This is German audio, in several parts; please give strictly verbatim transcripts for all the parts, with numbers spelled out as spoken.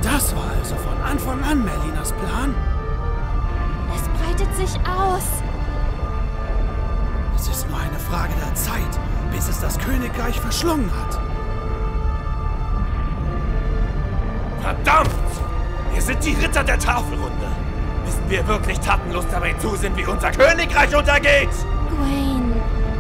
Das war also von Anfang an Merlinas Plan? Es breitet sich aus. Es ist nur eine Frage der Zeit, bis es das Königreich verschlungen hat. Verdammt! Wir sind die Ritter der Tafelrunde. Müssen wir wirklich tatenlos dabei zusehen, wie unser Königreich untergeht? Gwen.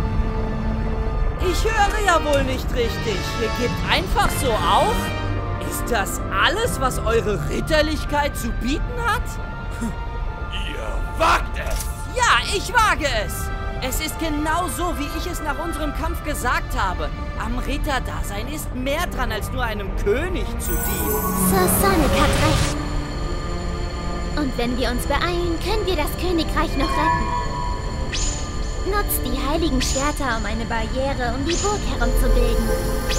Ich höre ja wohl nicht richtig. Ihr gebt einfach so auf? Ist das alles, was eure Ritterlichkeit zu bieten hat? Ihr wagt es! Ja, ich wage es! Es ist genau so, wie ich es nach unserem Kampf gesagt habe. Am Ritterdasein ist mehr dran, als nur einem König zu dienen. Sir Sonic hat recht. Und wenn wir uns beeilen, können wir das Königreich noch retten. Nutzt die heiligen Schwerter, um eine Barriere um die Burg herumzubilden.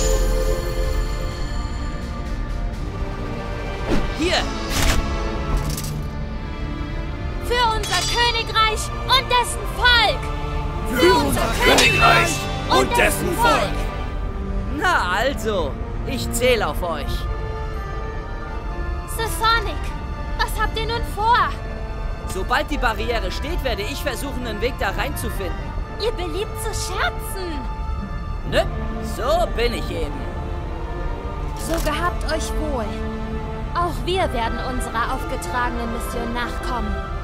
Hier! Für unser Königreich und dessen Volk! Für unser Königreich und dessen Volk! Na also, ich zähle auf euch. Sir Sonic, was habt ihr nun vor? Sobald die Barriere steht, werde ich versuchen, einen Weg da reinzufinden. Ihr beliebt zu scherzen. Ne? So bin ich eben. So gehabt euch wohl. Auch wir werden unserer aufgetragenen Mission nachkommen.